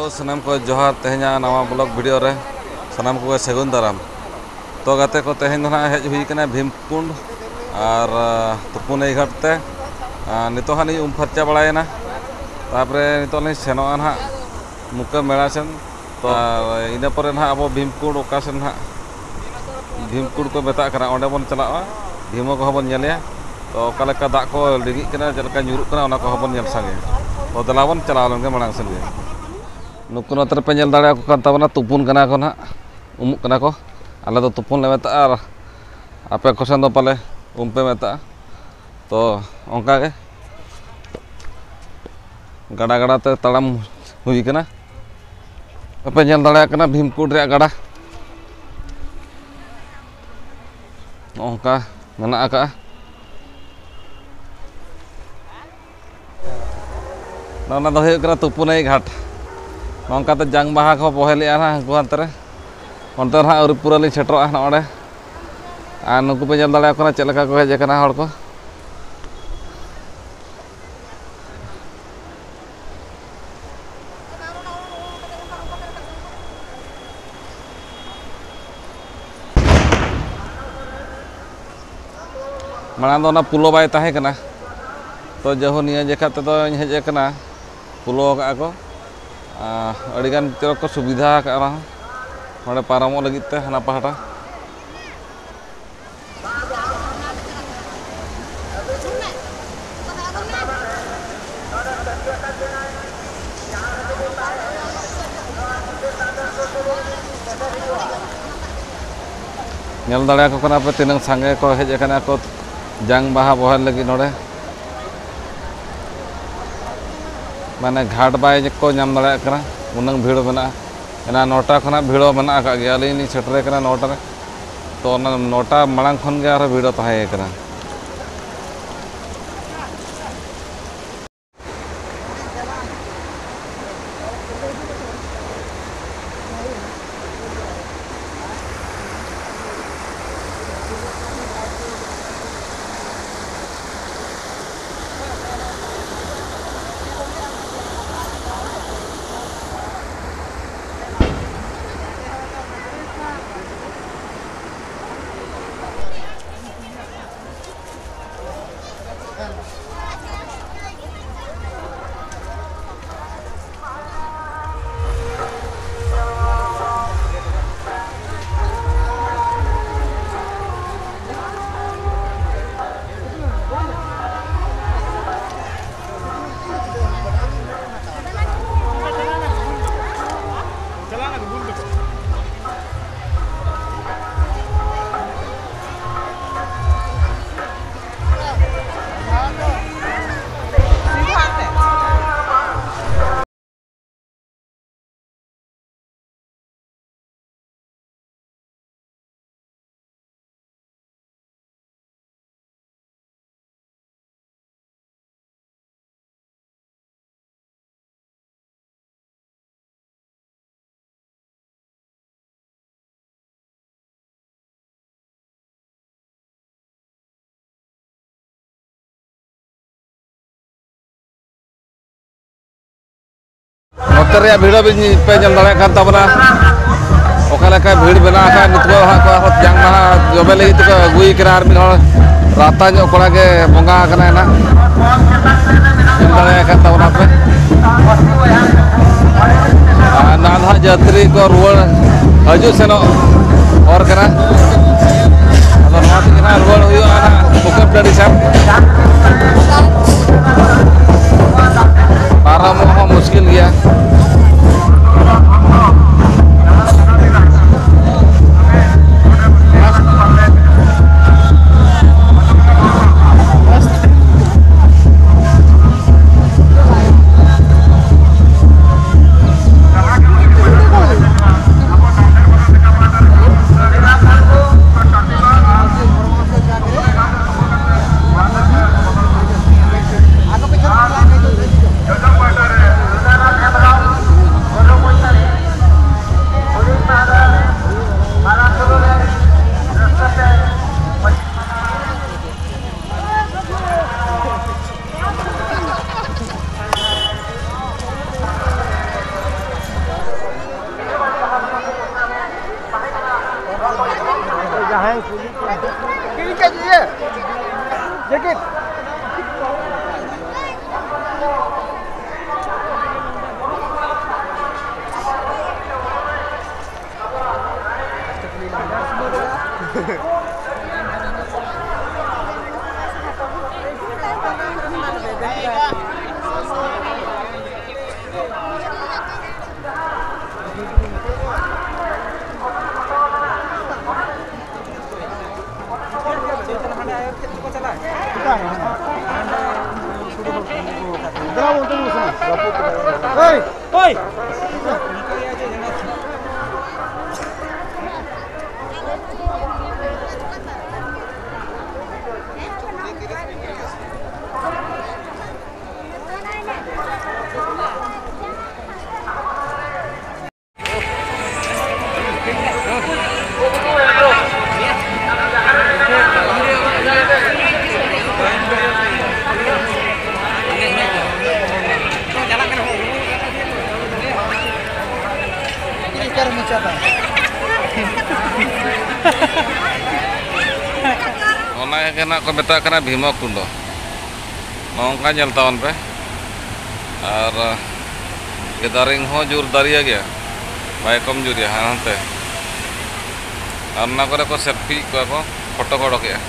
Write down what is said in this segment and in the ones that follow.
Hello सनाम को जोहार तेहना नवा ब्लॉग वीडियो रे सनाम को सगुन दाराम तो गाते को तेहन ना हेज हुई कना भीमकुंड और तुपुन घाटते नितो हानि उम फर्चा बड़ायना तापरे नितो नि सेनोआ ना मुका मेला सेन तो इना परे ना अब भीमकुंड ओका सेन ना भीमकुंड को मेता कना ओंडे बन चलावा भीमो को बन नेलेया तो ओका लेका दाग को लिगिग कना जलका nyuruk कना ओना को बन नेल सांगे तो दलावन चलाव लंगे मांग सेन गे नुकु नोते पे नेल दाड़े को कान ताबना तुपुन कना को ना उमुक कना को आले दो तुपुन ले मेता आर आपे को सेन दो पाले उम पे मेता तो ओंका गे गड़ा गड़ा ते तड़ाम हुई कना पे नेल दाड़े कना भीमकुंड रे गड़ा ओंका मेना का ना दो हुई कना तुपुन घाट नौका तो जंग बाहा को बहेल ना गुहांत रे अंत ना पूरा ली सेटरोआ ना ओंडे आ नुकु पे नेल दाड़े को चेलका को हेज कना हड़ को मांग दो ना पुलो बाय ताहे कना तो जहो निया जेखा ते तो हेज कना पुलो का को अड़ीगान को सुविधा नोड़े पारामो लगित ते हना पहाटा नेल दाड़े को कना पे तिनंग सांगे को हेज कना को जंग बाहा बहल लगी नोड़े माने घाट बाय को नाम दाड़े कना उनंग भीड़ मेना एना नौटा खना भीड़ मेना का गया अली सेटरे कना नौटा रे तो नौटा मांग खन गे आर भीड़ ताहे कना नोते भीड़ पे नेल दाड़े कान ताबना ओका लेका भीड़ बना का नितो हा को जंग बाहा जबे लगी तो अगुई करा आर मिद हड़ राता जो कोड़ा के बंगा कना ना नेल दाड़े कान ताबना पे नाधा यात्री को रुवाड़ हजू सेनो और कना अब नवा ते ना रुवाड़ हुआ ना बुकअप डाडी साहब पारामो हो मुश्किल गया Jacket. Hei, hei. Ona kena ko metak kana Bhima Kundo nongka nyel taon pe ar gedaring ho jur daria gya bai kom jur ya hanante arna kore ko selfie ko foto kodok ya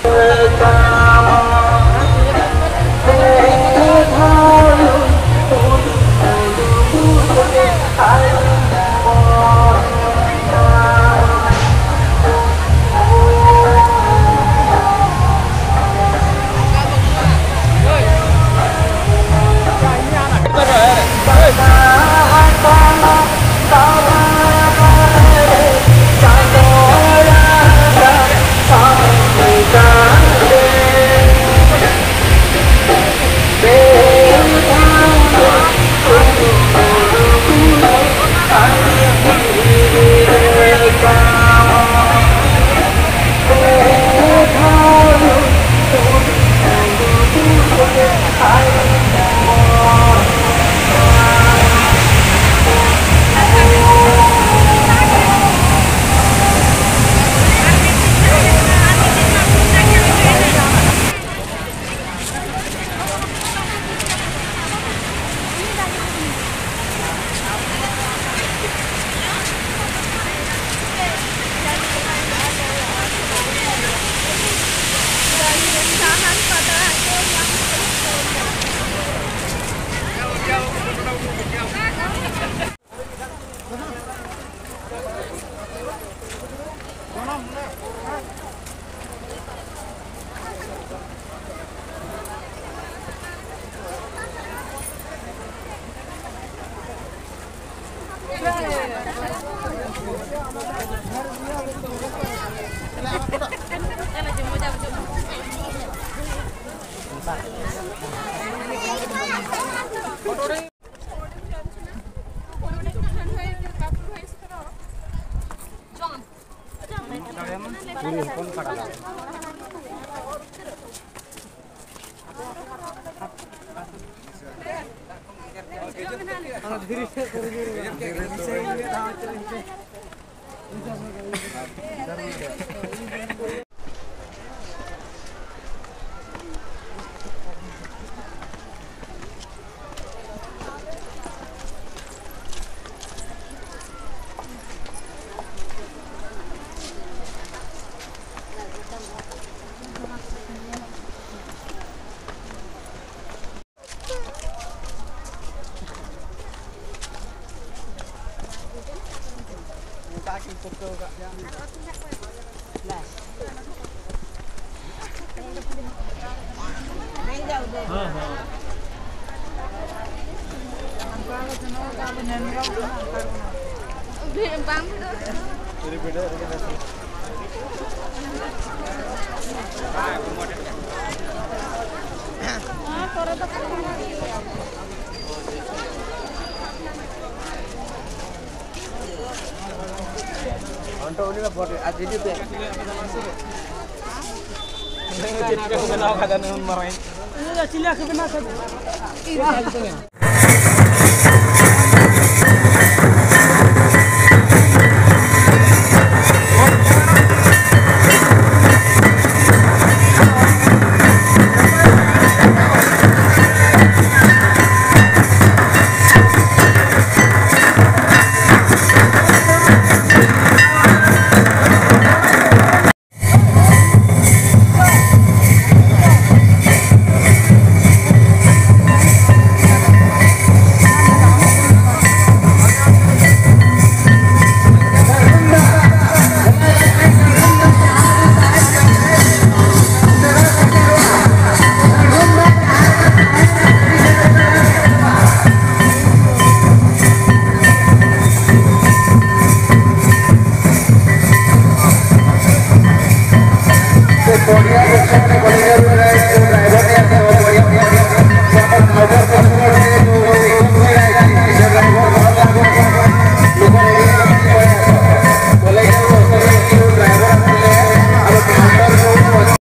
ᱠᱚ